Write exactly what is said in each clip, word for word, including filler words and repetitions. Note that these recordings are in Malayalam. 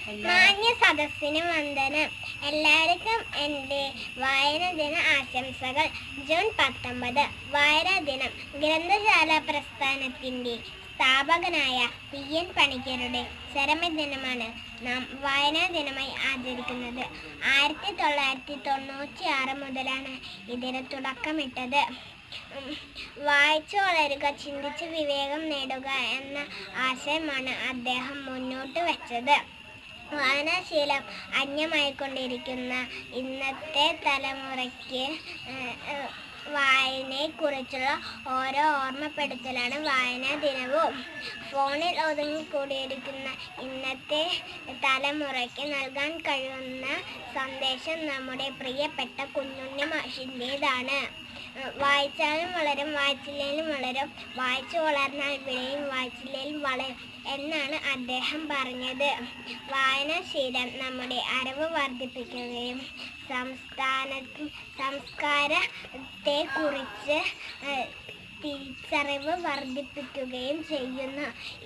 മാന്യ സദസ്സിന് വന്ദനം. എല്ലാവർക്കും എൻ്റെ വായനാ ദിന ആശംസകൾ. ജൂൺ പത്തൊമ്പത് വായനാ ദിനം. ഗ്രന്ഥശാല പ്രസ്ഥാനത്തിൻ്റെ സ്ഥാപകനായ പി എൻ പണിക്കരുടെ ചരമദിനമാണ് നാം വായനാ ദിനമായി ആചരിക്കുന്നത്. ആയിരത്തി തൊള്ളായിരത്തി തൊണ്ണൂറ്റി ആറ് മുതലാണ് ഇതിന് തുടക്കമിട്ടത്. വായിച്ചു വളരുക, ചിന്തിച്ച് വിവേകം നേടുക എന്ന ആശയമാണ് അദ്ദേഹം മുന്നോട്ട് വെച്ചത്. വായനാശീലം അന്യമായിക്കൊണ്ടിരിക്കുന്ന ഇന്നത്തെ തലമുറയ്ക്ക് വായനയെക്കുറിച്ചുള്ള ഓരോ ഓർമ്മപ്പെടുത്തലാണ് വായനാ ദിനവും. ഫോണിൽ ഒതുങ്ങിക്കൂടിയിരിക്കുന്ന ഇന്നത്തെ തലമുറയ്ക്ക് നൽകാൻ കഴിയുന്ന സന്ദേശം നമ്മുടെ പ്രിയപ്പെട്ട കുഞ്ഞുണ്ണി മാഷിൻ്റേതാണ്. വായിച്ചാലും വളരും, വായിച്ചില്ലേലും വളരും, വായിച്ചു വളർന്നാൽ വിളയും, വായിച്ചില്ലേലും വളരും എന്നാണ് അദ്ദേഹം പറഞ്ഞത്. വായനാശീലം നമ്മുടെ അറിവ് വർദ്ധിപ്പിക്കുകയും സംസ്ഥാന സംസ്കാരത്തെക്കുറിച്ച് തിരിച്ചറിവ് വർദ്ധിപ്പിക്കുകയും ചെയ്യുന്നു.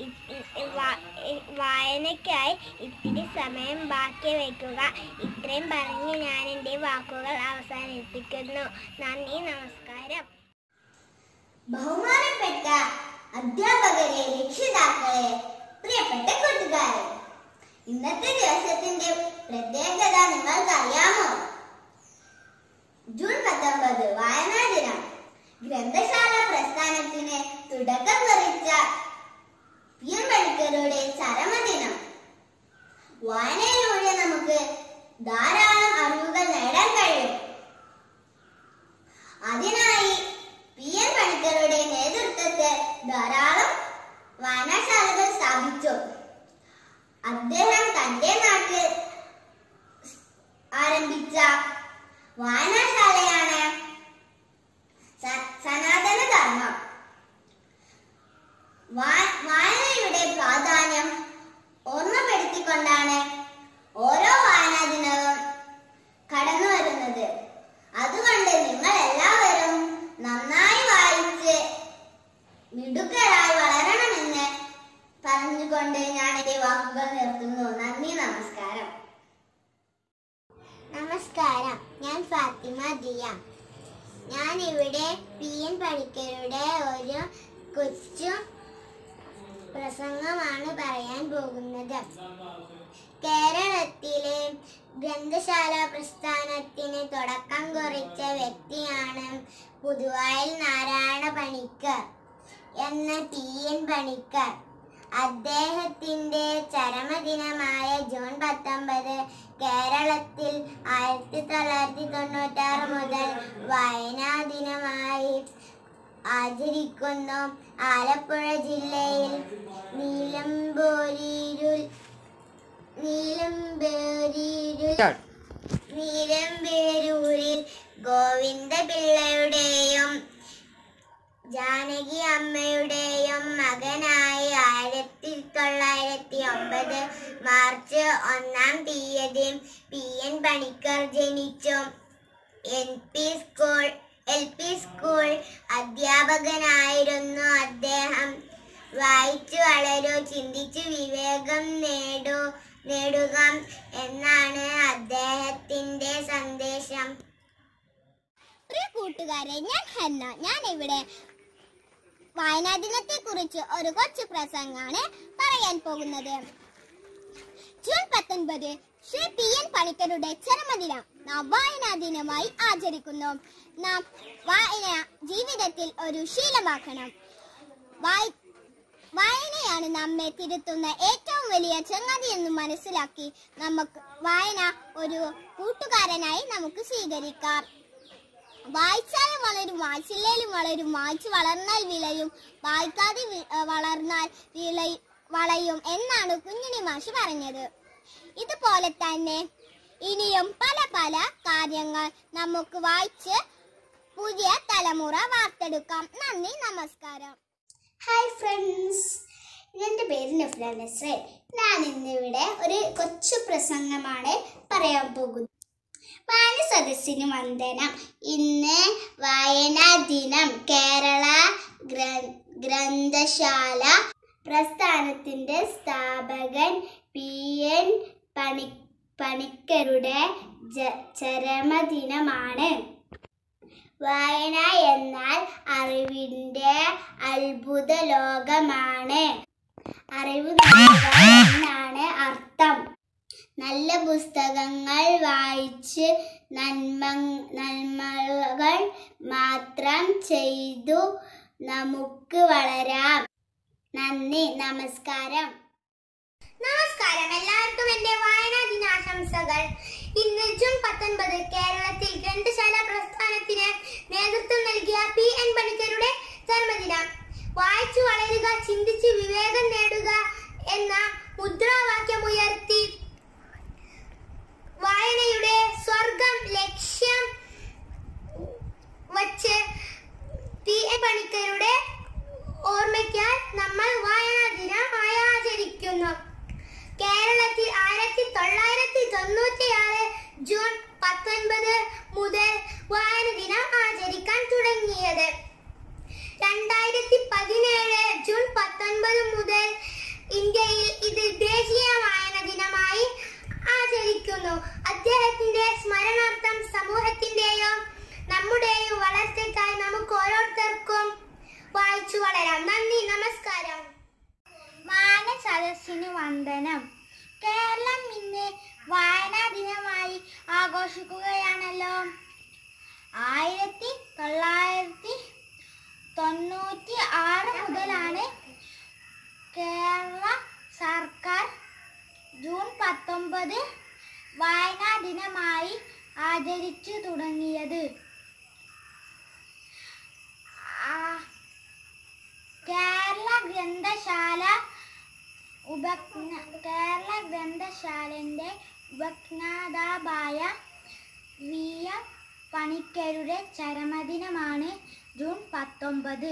വായനയ്ക്കായി ഇത്തിരി സമയം ബാക്കി വയ്ക്കുക. ഇത്രയും പറഞ്ഞ് ഞാൻ എൻ്റെ വാക്കുകൾ അവസാനിപ്പിക്കുന്നു. നന്ദി, നമസ്കാരം. ബഹുമാനപ്പെട്ട അധ്യാപകരെ, രക്ഷിതാക്കളെ, പ്രിയപ്പെട്ട കൂട്ടുകാരെ, ഇന്നത്തെ ദിവസത്തിന്റെ പ്രത്യേകത നിങ്ങൾക്കറിയാമോ? ജൂൺ പത്തൊമ്പത് വായനാ ദിനം. ഗ്രന്ഥശാല പ്രസ്ഥാനത്തിന് തുടക്കം കുറിച്ച പി എൻ പണിക്കരുടെ ചരമദിനം. വായനയിലൂടെ നമുക്ക് ധാരാളം അറിവുകൾ നേടാൻ കഴിയും. അതിനായി പി എൻ പണിക്കരുടെ നേതൃത്വത്തിൽ ധാരാളം വായനശാലകൾ സ്ഥാപിച്ചു. അദ്ദേഹം തന്റെ നാട്ടിൽ ആരംഭിച്ച വായനശാലയാണ് സനാതന ധർമ്മം. വായനയുടെ പ്രാധാന്യം ഓർമ്മപ്പെടുത്തിക്കൊണ്ടാണ് ഓരോ വായനാ ദിനവും കടന്നു വരുന്നത്. അതുകൊണ്ട് നിങ്ങൾ എല്ലാവരും നന്നായി വായിച്ച് മിടുക്കരായി വളരണമെന്ന് പറഞ്ഞുകൊണ്ട് ഞാൻ എന്റെ വാക്കുകൾ നിർത്തുന്നു. നന്ദി, നമസ്കാരം. നമസ്കാരം, ഞാൻ ഫാത്തിമ ദിയ. ഞാൻ ഇവിടെ പി എൻ പണിക്കരുടെ ഒരു കൊച്ചു പ്രസംഗമാണ് പറയാൻ പോകുന്നത്. കേരളത്തിലെ ഗ്രന്ഥശാല പ്രസ്ഥാനത്തിന് തുടക്കം കുറിച്ച വ്യക്തിയാണ് പുതുവായിൽ നാരായണ പണിക്കർ എന്ന പി എൻ പണിക്കർ. അദ്ദേഹത്തിന്റെ ചരമദിനമായ ജൂൺ പത്തൊമ്പത് കേരളത്തിൽ ആയിരത്തി തൊള്ളായിരത്തി തൊണ്ണൂറ്റി ആറ് മുതൽ വായനാ ദിനമായി ആചരിക്കുന്നു. ആലപ്പുഴ ജില്ലയിൽ നീലമ്പൂരിൽ നീലമ്പേരൂരിൽ നീലമ്പേരൂരിൽ ഗോവിന്ദപിള്ളയുടെയും ജാനകി അമ്മയുടെയും മകനായി ആയിരത്തി തൊള്ളായിരത്തി ഒമ്പത് മാർച്ച് ഒന്നാം തീയതി പി എൻ പണിക്കർ ജനിച്ചു. L P school L P school അധ്യാപകനായിരുന്നു അദ്ദേഹം. വായിച്ചു വളരൂ, ചിന്തിച്ചു വിവേകം നേടൂ നേടുക എന്നാണ് അദ്ദേഹത്തിന്റെ സന്ദേശം. പ്രിയ കൂട്ടുകാരെ, ഞാൻ ഹന്ന. ഞാൻ ഇവിടെ വായനാ ദിനത്തെ കുറിച്ച് ഒരു കൊച്ചു പ്രസംഗമാണ് പറയാൻ പോകുന്നത്. ജൂൺ പത്തൊൻപത് ശ്രീ പി എൻ പണിക്കരുടെ ചരമദിനം നാം വായനാ ദിനമായി ആചരിക്കുന്നു. നാം വായന ജീവിതത്തിൽ ഒരു ശീലമാക്കണം. വായനയാണ് നമ്മെ തിരുത്തുന്ന ഏറ്റവും വലിയ ചങ്ങാതി എന്ന് മനസ്സിലാക്കി നമുക്ക് വായന ഒരു കൂട്ടുകാരനായി നമുക്ക് സ്വീകരിക്കാം. വായിച്ചാലും വളരും, വായിച്ചില്ലേലും വളരും, വായിച്ചു വളർന്നാൽ വിളയും, വായിക്കാതെ വളർന്നാൽ വിളയും വളയും എന്നാണ് കുഞ്ഞുണ്ണി മാഷ് പറഞ്ഞത്. ഇതുപോലെ തന്നെ ഇനിയും പല പല കാര്യങ്ങൾ നമുക്ക് വായിച്ച് പുതിയ തലമുറ വാർത്തെടുക്കാം. നന്ദി, നമസ്കാരം. ഹായ് ഫ്രണ്ട്സ്, എൻ്റെ പേര് നഫ്ല നസ്രൻ. ഞാൻ ഇന്നിവിടെ ഒരു കൊച്ചു പ്രസംഗമാണ് പറയാൻ പോകുന്നത്. വായന സദസ്സിന് വന്ദനം. ഇന്ന് വായനാ ദിനം. കേരള ഗ്രന്ഥശാല പ്രസ്ഥാനത്തിൻ്റെ സ്ഥാപകൻ പി എൻ പണി പണിക്കരുടെ ചരമദിനമാണ്. വായന എന്നാൽ അറിവിൻ്റെ അത്ഭുത ലോകമാണ്. അറിവ് നേടുക എന്നാണ് അർത്ഥം. നല്ല പുസ്തകങ്ങൾ വായിച്ച് നന്മ നന്മകൾ മാത്രം ചെയ്തു നമുക്ക് വളരാം. നന്ദി, നമസ്കാരം. നമസ്കാരം, എല്ലാവർക്കും എൻ്റെ വായനാ ദിനാശംസകൾ. ഇന്ന് ജൂൺ പത്തൊൻപത് കേരളത്തിൽ ഗ്രന്ഥശാല പ്രസ്ഥാനത്തിന് നേതൃത്വം നൽകിയ പി എൻ പണിക്കരുടെ ജന്മദിനം. വായിച്ചു വളരുക, ചിന്തിച്ച് വിവേകം നേടുക എന്ന മുദ്രാവാക്യമുയർത്തി വായനയുടെ സ്വർഗം ലക്ഷ്യം വച്ച് പി എൻ പണിക്കരുടെ ഓർമ്മയ്ക്കായി നമ്മൾ വായനാ ദിനം ആചരിക്കുന്നു. കേരളത്തിൽ ആയിരത്തി തൊള്ളായിരത്തി തൊണ്ണൂറ്റി ആറ് ജൂൺ പത്തൊൻപത് മുതൽ വായന ദിനം ആചരിക്കാൻ തുടങ്ങിയത്. രണ്ടായിരത്തി പതിനേഴ് ജൂൺ പത്തൊൻപത് മുതൽ ഇന്ത്യയിൽ ഇത് ദേശീയ വായന ദിനമായി ആചരിക്കുന്നു. അദ്ദേഹത്തിന്റെ സ്മരണാർത്ഥം സമൂഹത്തിന്റെയോ നമ്മുടെയോ വളർച്ചയ്ക്കായി നമുക്ക് ഓരോരുത്തർക്കും വായിച്ചു വളരാം. നന്ദി, നമസ്കാരം. വായന സദസ്സിന് വന്ദനം. കേരളം ഇന്ന് വായനാ ദിനമായി ആഘോഷിക്കുകയാണല്ലോ. ആയിരത്തി തൊള്ളായിരത്തി തൊണ്ണൂറ്റി ആറ് മുതലാണ് കേരള സർക്കാർ ജൂൺ പത്തൊമ്പത് വായനാ ദിനമായി ആചരിച്ചു തുടങ്ങിയത്. കേരള ഗ്രന്ഥശാല ഉപജ്ഞ കേരള ഗ്രന്ഥശാലന്റെ ഉപജ്ഞാതാവായ വി എം പണിക്കരുടെ ചരമദിനമാണ് ജൂൺ പത്തൊമ്പത്.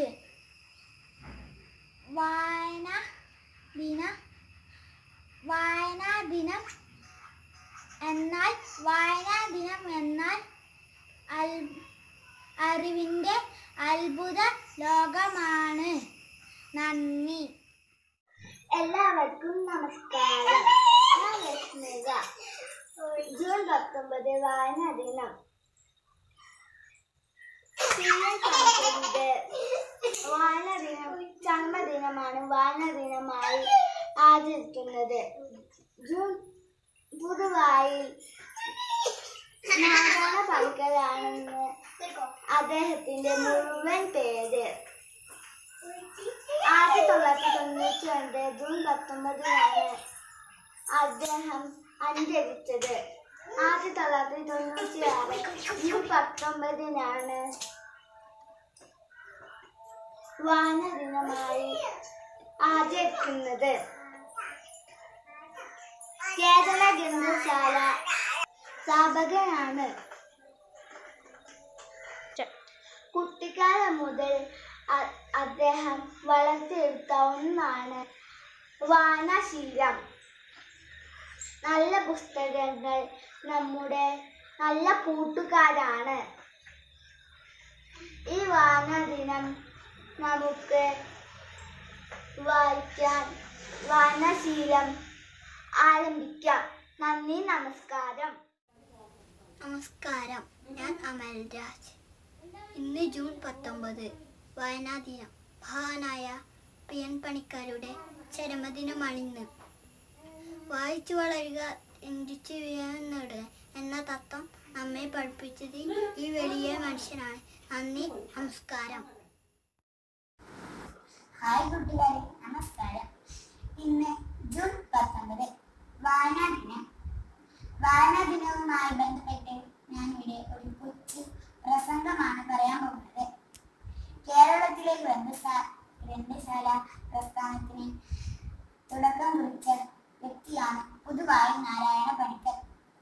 വായന ദിന വായനാ ദിനം എന്നാൽ വായനാ ദിനം എന്നാൽ അറിവിൻ്റെ അത്ഭുത ലോകമാണ്. നന്ദി. എല്ലാവർക്കും നമസ്കാരം. ഞാൻ ലക്ഷ്മിക. ജൂൺ പത്തൊമ്പത് വായനാ ദിനം. വായനാ ദിനം ജന്മദിനമാണ് വായനാ ദിനമായി ആചരിക്കുന്നത്. ജൂൺ പൊതുവായി നാരായണ പണിക്കരാണെന്ന് അദ്ദേഹത്തിന്റെ മുഴുവൻ പേര്. ആയിരത്തി തൊള്ളായിരത്തി തൊണ്ണൂറ്റി രണ്ട് ജൂൺ പത്തൊമ്പതിനാണ് അദ്ദേഹം അന്തരിച്ചത്. ആയിരത്തി തൊള്ളായിരത്തി തൊണ്ണൂറ്റി ആറ് ജൂൺ പത്തൊമ്പതിനാണ് വായനാ ദിനമായി ആചരിക്കുന്നത്. കേരള ഗ്രന്ഥശാല സ്ഥാപകനാണ്. കുട്ടിക്കാലം മുതൽ അദ്ദേഹം വളർത്തിയെടുത്ത ഒന്നാണ് വായനാശീലം. നല്ല പുസ്തകങ്ങൾ നമ്മുടെ നല്ല കൂട്ടുകാരാണ്. ഈ വായനാ ദിനം നമുക്ക് വായിക്കാൻ വായനാശീലം ആരംഭിക്കാം. നന്ദി, നമസ്കാരം. നമസ്കാരം, ഞാൻ അമൽരാജ്. ഇന്ന് ജൂൺ പത്തൊമ്പത് വായനാ ദിനം. മഹാനായ പി എൻ പണിക്കരുടെ ചരമദിനമാണിന്ന്. വായിച്ചു വളരുക, ചിന്തിച്ച് വിവേകം നേടുക എന്ന തത്വം നമ്മെ പഠിപ്പിച്ചത് ഈ വലിയ മനുഷ്യനാണ്. നന്ദി, നമസ്കാരം. ഹായ് കൂട്ടുകാരെ, നമസ്കാരം. ഇന്ന് ജൂൺ പത്തൊമ്പത് വായനാ ദിനം. വായനാ ദിനവുമായി ബന്ധപ്പെട്ട് ഞാനിവിടെ ഒരു കൊച്ചു പ്രസംഗമാണ് പറയാൻ പോകുന്നത്. കേരളത്തിലെ ഗ്രന്ഥശാല ഗ്രന്ഥശാല പ്രസ്ഥാനത്തിന് തുടക്കം കുറിച്ച വ്യക്തിയാണ് പൊതുവായി നാരായണ പണിക്കർ.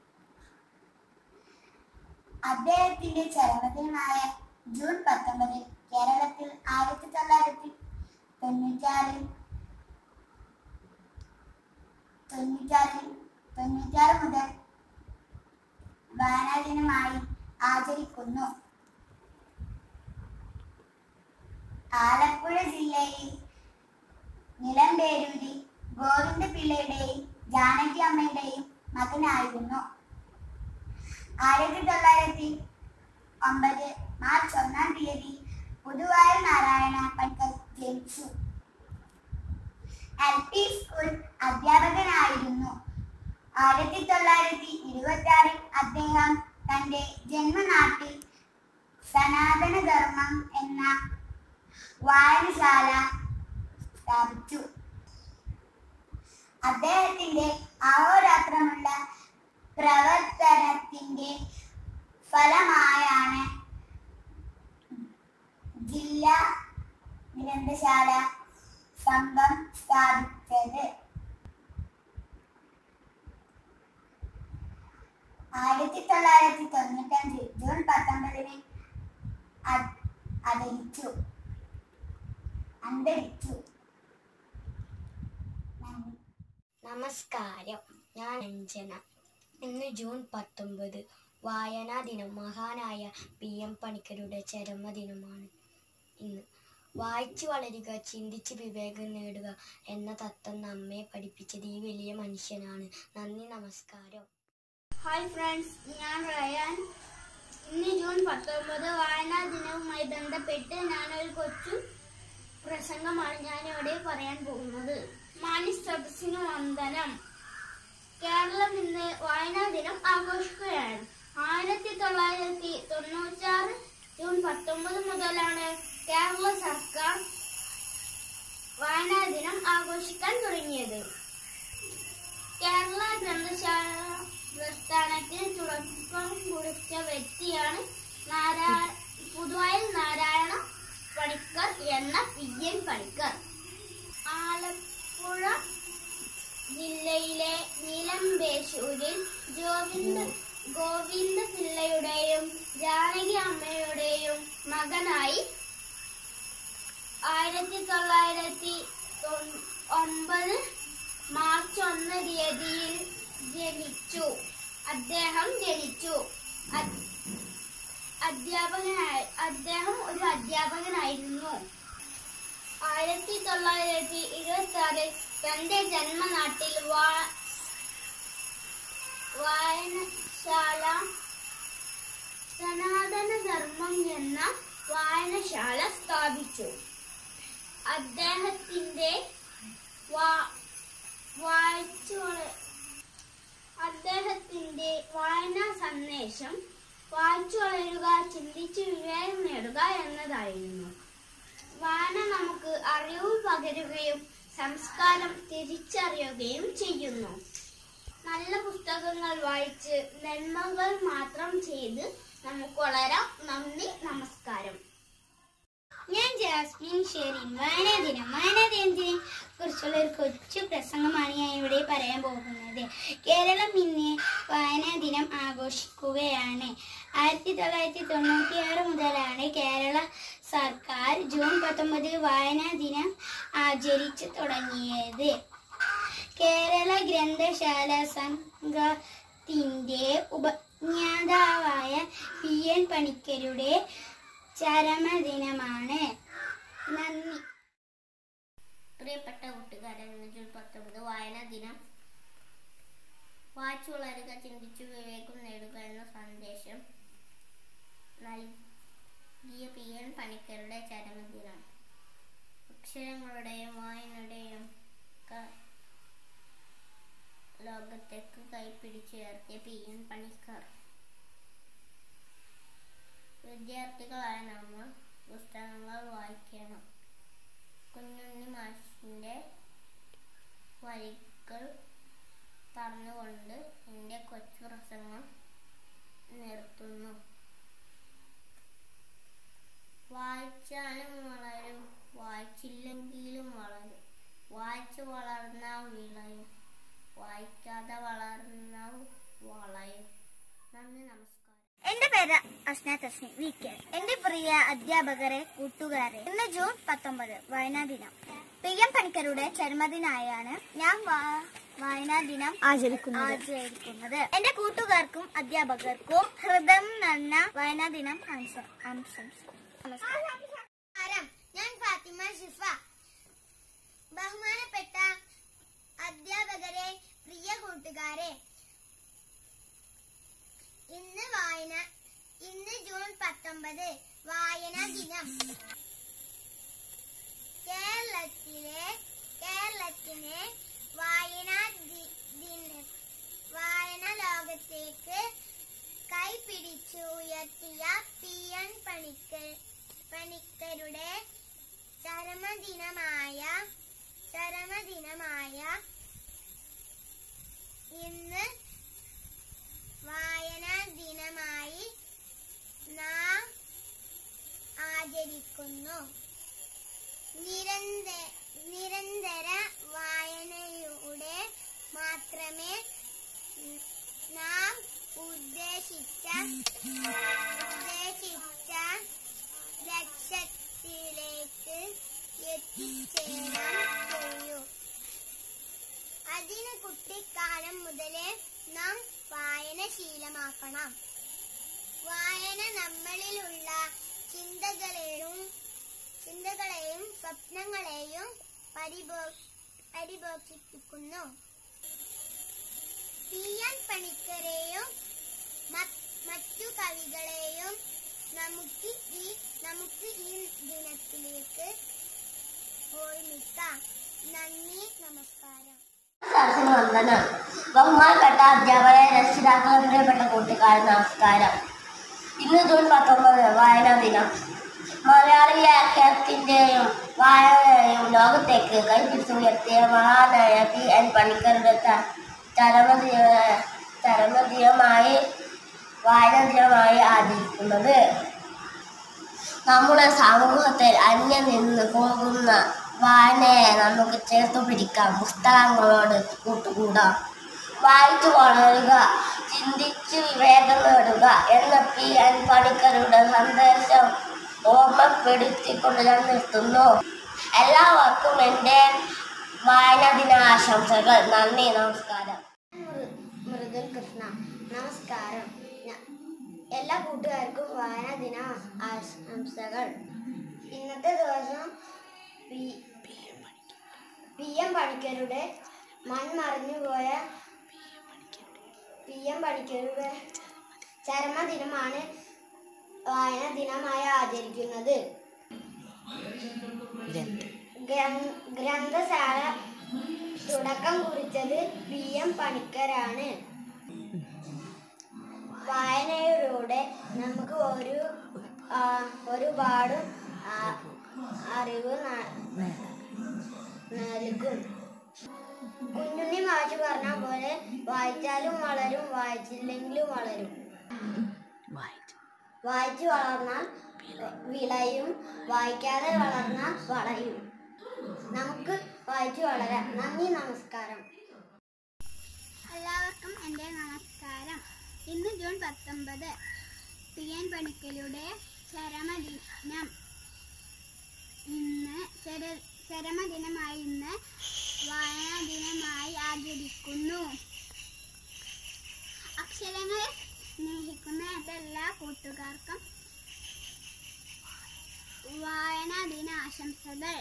അദ്ദേഹത്തിന്റെ ചരമദിനമായ ജൂൺ പത്തൊമ്പത് കേരളത്തിൽ ആയിരത്തി തൊള്ളായിരത്തി തൊണ്ണൂറ്റാറിൽ തൊണ്ണൂറ്റാറിൽ തൊണ്ണൂറ്റാറ് മുതൽ വായനാ ദിനമായി ആചരിക്കുന്നു. ആലപ്പുഴ ജില്ലയിൽ നിലമ്പേരൂരിൽ ഗോവിന്ദപിള്ളയുടെയും ജാനകി അമ്മയുടെയും മകനായിരുന്നു. ആയിരത്തി തൊള്ളായിരത്തി ഒമ്പത് മാർച്ച് ഒന്നാം തീയതി പുതുവായൂർ നാരായണ പണിക്കർ ജനിച്ചു. എൽ പി സ്കൂൾ അധ്യാപകനായിരുന്നു. ആയിരത്തി തൊള്ളായിരത്തി ഇരുപത്തി ആറിൽ അദ്ദേഹം തന്റെ ജന്മനാട്ടിൽ സനാതനധർമ്മം എന്ന വായനശാല സ്ഥാപിച്ചു. അദ്ദേഹത്തിന്റെ അഹോരാത്രമുള്ള പ്രവർത്തനത്തിന്റെ ഫലമായാണ് ജില്ലാ ഗ്രന്ഥശാല സംഘം സ്ഥാപിച്ചത്. ആയിരത്തി തൊള്ളായിരത്തി തൊണ്ണൂറ്റി അഞ്ച് ജൂൺ പത്തൊമ്പതിന് അന്തരിച്ചു അന്തരിച്ചു നമസ്കാരം, ഞാൻ അഞ്ജന. ഇന്ന് ജൂൺ പത്തൊമ്പത് വായനാ ദിനം. മഹാനായ പി എം പണിക്കരുടെ ചരമദിനമാണ് ഇന്ന്. വായിച്ചു വളരുക, ചിന്തിച്ച് വിവേകം നേടുക എന്ന തത്വം നമ്മെ പഠിപ്പിച്ചത് ഈ വലിയ മനുഷ്യനാണ്. നന്ദി, നമസ്കാരം. ഹായ് ഫ്രണ്ട്സ്, ഞാൻ റയാൻ. ഇന്ന് ജൂൺ പത്തൊമ്പത് വായനാ ദിനവുമായി ബന്ധപ്പെട്ട് ഞാനൊരു കൊച്ചു പ്രസംഗമാണ് ഞാനിവിടെ പറയാൻ പോകുന്നത്. മാന്യ സദസ്സിന് വന്ദനം. കേരളം ഇന്ന് വായനാ ദിനം ആഘോഷിക്കുകയാണ്. ആയിരത്തി തൊള്ളായിരത്തി തൊണ്ണൂറ്റാറ് ജൂൺ പത്തൊമ്പത് മുതലാണ് കേരള സർക്കാർ വായനാ ദിനം ആഘോഷിക്കാൻ തുടങ്ങിയത്. കേരള ഗ്രന്ഥശാല പ്രസ്ഥാനത്തിന് തുടക്കം കുറിച്ച വ്യക്തിയാണ് നാരാ പുതുവായൂർ നാരായണ പണിക്കർ എന്ന പി എൻ പണിക്കർ. ആലപ്പുഴ ജില്ലയിലെ നിലമ്പേശൂരിൽ ഗോവിന്ദ ഗോവിന്ദ പിള്ളയുടെയും ജാനകി അമ്മയുടെയും മകനായി ആയിരത്തി തൊള്ളായിരത്തി ഒമ്പത് മാർച്ച് ഒന്ന് തീയതിയിൽ ജനിച്ചു അദ്ദേഹം ജനിച്ചു അധ്യാപകനായി അദ്ദേഹം ഒരു അധ്യാപകനായിരുന്നു. ആയിരത്തി തൊള്ളായിരത്തി ഇരുപത്തി ആറിൽ തന്റെ ജന്മനാട്ടിൽ വായനശാല സനാതനധർമ്മം എന്ന വായനശാല സ്ഥാപിച്ചു. അദ്ദേഹത്തിന്റെ വായിച്ചു അദ്ദേഹത്തിന്റെ വായനാ സന്ദേശം വായിച്ചു വളരുക, ചിന്തിച്ച് വിവേകം നേടുക എന്നതായിരുന്നു. വായന നമുക്ക് അറിവ് പകരുകയും സംസ്കാരം തിരിച്ചറിയുകയും ചെയ്യുന്നു. നല്ല പുസ്തകങ്ങൾ വായിച്ച് നന്മകൾ മാത്രം ചെയ്ത് നമുക്ക് വളരാം. നന്ദി, നമസ്കാരം. ഞാൻ ജാസ്മിൻ ഷെറിൻ. വായനാ ദിനം വായനാ ദിനത്തിനെ കുറിച്ചുള്ള ഒരു കൊച്ചു പ്രസംഗമാണ് ഞാൻ ഇവിടെ പറയാൻ പോകുന്നത്. കേരളം ഇന്ന് വായനാ ദിനം ആഘോഷിക്കുകയാണ്. ആയിരത്തി തൊള്ളായിരത്തി തൊണ്ണൂറ്റി ആറ് മുതലാണ് കേരള സർക്കാർ ജൂൺ പത്തൊമ്പത് വായനാ ദിനം ആചരിച്ചു തുടങ്ങിയത്. കേരള ഗ്രന്ഥശാല സംഘത്തിന്റെ ഉപജ്ഞാതാവായ പി എൻ പണിക്കരുടെ ചരമദിനമാണ്. നന്ദി. പ്രിയപ്പെട്ട കൂട്ടുകാരെ, ജൂൺ പത്തൊമ്പത് വായനാ ദിനം. വായിച്ചു വളരുക, ചിന്തിച്ചു വിവേകം നേടുക എന്ന സന്ദേശം നൽകിയ പി എൻ പണിക്കരുടെ ചരമദിനം. അക്ഷരങ്ങളുടെയും വായനയുടെയും ലോകത്തേക്ക് കൈപ്പിടിച്ചുയർത്തിയ പി എൻ പണിക്കർ. വിദ്യാർത്ഥികളായ നമ്മൾ പുസ്തകങ്ങൾ വായിക്കണം. കുഞ്ഞുണ്ണി മാഷിന്റെ വരികൾ പറഞ്ഞുകൊണ്ട് എൻ്റെ കൊച്ചു പ്രസംഗം നിർത്തുന്നു. വായിച്ചാലും വളരും, വായിച്ചില്ലെങ്കിലും വളരും. വായിച്ചു വളർന്ന വിളയും, വായിക്കാതെ വളർന്ന വളയും. നന്ദി, നമസ്കാരം. എന്റെ പേര് അസ്ന തസ്നി വി കെ. എന്റെ പ്രിയ അധ്യാപകരെ, കൂട്ടുകാരെ, ഇന്ന് ജൂൺ പത്തൊമ്പത് വായനാ ദിനം. പി എം പണിക്കരുടെ ചരമദിനായാണ് ഞാൻ വായനാ ദിനം ആചരിക്കുന്നത്. എന്റെ കൂട്ടുകാർക്കും അധ്യാപകർക്കും ഹൃദയം നിറഞ്ഞ വായനാ ദിനം നമസ്കാരം. ഞാൻ ഫാത്തിമ ഷിഫ. ബഹുമാനപ്പെട്ട അധ്യാപകരെ, പ്രിയ കൂട്ടുകാരെ, നമസ്കാരം. കേരളത്തിലെ കേരളത്തിന് വായനാ ദി- ദിന വായന ലോകത്തേക്ക് കൈപിടിച്ചു ഉയർത്തിയ പി എൻ പണിക്കർ പണിക്കരുടെ ചരമദിനമായ ചരമദിനമായ ഇന്ന് വായനാ ദിനമായി നാം ആചരിക്കുന്നു. നിരന്തര നിരന്തര വായനയുടെ മാത്രമേ നാം ഉദ്ദേശിച്ച ഉദ്ദേശിച്ച ലക്ഷ്യത്തിലേക്ക് എത്തിച്ചേരാൻ കഴിയൂ. അതിന് കുട്ടിക്കാലം മുതലേ നാം വായന ശീലമാക്കണം. വായന നമ്മളിലുള്ള ചിന്തകളെയും ചിന്തകളെയും സ്വപ്നങ്ങളെയും പരിപോ പരിപോഷിപ്പിക്കുന്നു. പി എൻ പണിക്കരെയും മറ്റു കവികളെയും നമുക്ക് ഈ നമുക്ക് ഈ ദിനത്തിലേക്ക് ഓർമ്മിക്കാം. നന്ദി, നമസ്കാരം. വന്ദനം. ബഹുമാനപ്പെട്ട അധ്യാപകരെ, രക്ഷിതാക്കളെ, പ്രിയപ്പെട്ട കൂട്ടുകാരെ, നമസ്കാരം. ഇന്ന് ജൂൺ പത്തൊമ്പത് വായനാ ദിനം. മലയാളി വ്യാഖ്യാനത്തിന്റെയും വായനയുടെയും ലോകത്തേക്ക് കൈപിടിച്ചുയർത്തിയ മഹാനായ പി എൻ പണിക്കരുടെ ചരമദിന ചരമദിനമായി വായനാ ദിനമായി ആചരിക്കുന്നത്. നമ്മുടെ സമൂഹത്തിൽ അന്യം നിന്ന് പോകുന്ന വായനയെ നമുക്ക് ചേർത്തു പിടിക്കാം. പുസ്തകങ്ങളോട് കൂട്ടുകൂടാം. വായിച്ചു വളരുക, ചിന്തിച്ചു വിവേകം നേടുക എന്ന പി എൻ പണിക്കരുടെ സന്ദേശം ഓർമ്മപ്പെടുത്തിക്കൊണ്ട് ഞാൻ നിർത്തുന്നു. എല്ലാവർക്കും എൻ്റെ വായനാ ദിനാശംസകൾ. നന്ദി, നമസ്കാരം. മൃദുൽ കൃഷ്ണ. നമസ്കാരം. എല്ലാ കൂട്ടുകാർക്കും വായനാ ദിന ആശംസകൾ. ഇന്നത്തെ ദിവസം പി എം പണിക്കരുടെ മൺമറിഞ്ഞുപോയ പി എം പണിക്കരുടെ ചരമദിനമാണ് വായനാ ദിനമായി ആചരിക്കുന്നത്. ഗ്രന്ഥശാല തുടക്കം കുറിച്ചത് പി എം പണിക്കരാണ്. വായനയിലൂടെ നമുക്ക് ഒരു ഒരുപാട് അറിവ് നൽകും. കുഞ്ഞുണ്ണി മാഷ് പറഞ്ഞ പോലെ വായിച്ചാലും വളരും, വായിച്ചില്ലെങ്കിലും വളരും. വായിച്ചു വളർന്നാൽ വിളയും, വായിക്കാതെ വളർന്നാൽ വളയും. നമുക്ക് വായിച്ചു വളരാം. നന്ദി, നമസ്കാരം. എല്ലാവർക്കും എൻ്റെ നമസ്കാരം. ഇന്ന് ജൂൺ പത്തൊമ്പത് പി എൻ പണിക്കരുടെ ചരമദിനം. ഇന്ന് ചരമദിനമായി ഇന്ന് വായനാ ദിനമായി ആചരിക്കുന്നു. അക്ഷരങ്ങളെ സ്നേഹിക്കുന്ന എല്ലാ കൂട്ടുകാർക്കും വായനാ ദിന ആശംസകൾ.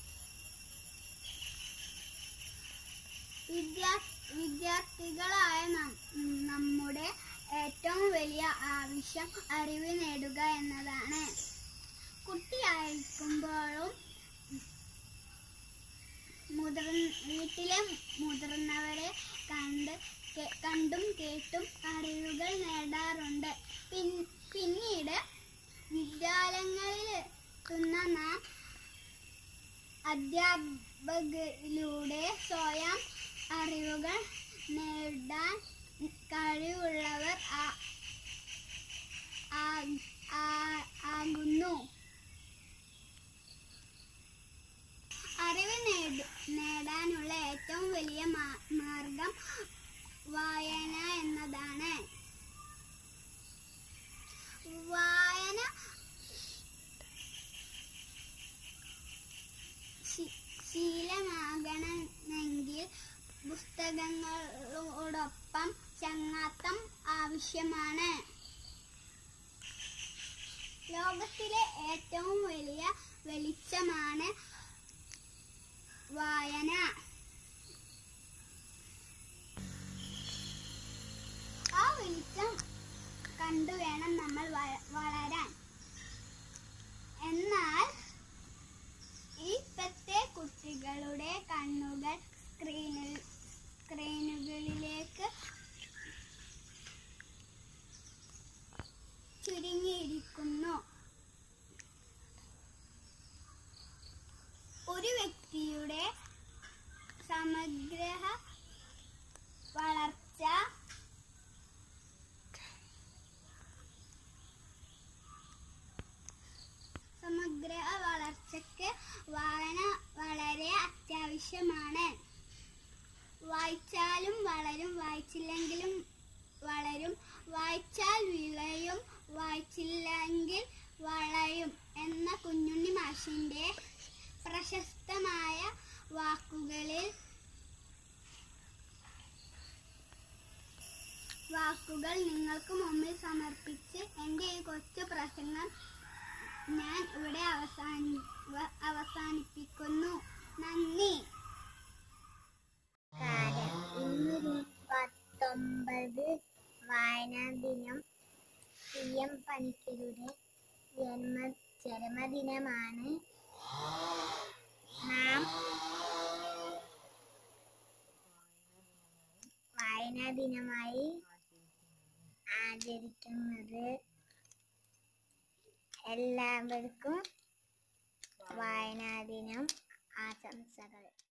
വിദ്യാ വിദ്യാർത്ഥികളായ നമ്മുടെ ഏറ്റവും വലിയ ആവശ്യം അറിവ് നേടുക എന്നതാണ്. കുട്ടിയായിരിക്കുമ്പോഴും മുതിർ വീട്ടിലെ മുതിർന്നവരെ കണ്ട് കണ്ടും കേട്ടും അറിവുകൾ നേടാറുണ്ട്. പിന്നീട് വിദ്യാലയങ്ങളിൽ എത്തുന്ന നാം അധ്യാപകരിലൂടെ സ്വയം അറിവുകൾ നേടാൻ കഴിവുള്ളവർ ആകുന്നു. അറിവ് നേടാനുള്ള ഏറ്റവും വലിയ മാർഗം വായന എന്നതാണ്. വായന ശീലമാകണമെങ്കിൽ പുസ്തകങ്ങളോടൊപ്പം ചങ്ങാത്തം ആവശ്യമാണ്. ലോകത്തിലെ ഏറ്റവും വലിയ വെളിച്ചമാണ് വായന. ആ വെളിച്ചം കണ്ടു വേണം നമ്മൾ വളരാൻ. എന്നാൽ വായനയുടെ സമഗ്ര വളർച്ച സമഗ്ര വളർച്ചയ്ക്ക് വായന വളരെ അത്യാവശ്യമാണ്. വായിച്ചാലും വളരും, വായിച്ചില്ലെങ്കിലും വളരും. വായിച്ചാൽ വിളയും, വായിച്ചില്ലെങ്കിൽ വളയും എന്ന കുഞ്ഞുണ്ണി മാഷിന്റെ പ്രശസ്തമായ വാക്കുകളിൽ വാക്കുകൾ നിങ്ങൾക്ക് മുമ്പിൽ സമർപ്പിച്ച് എൻ്റെ ഈ കൊച്ചു പ്രസംഗം ഞാൻ ഇവിടെ അവസാനി അവസാനിപ്പിക്കുന്നു. നന്ദി. ഇന്ന് പത്തൊമ്പത് വായനാ ദിനം. പി എം പണിക്കരുടെ ജന്മ ജന്മദിനമാണ്. നാം വായനാ ദിനമായി ആചരിക്കുന്നത്. എല്ലാവർക്കും വായനാ ദിനം ആശംസകൾ.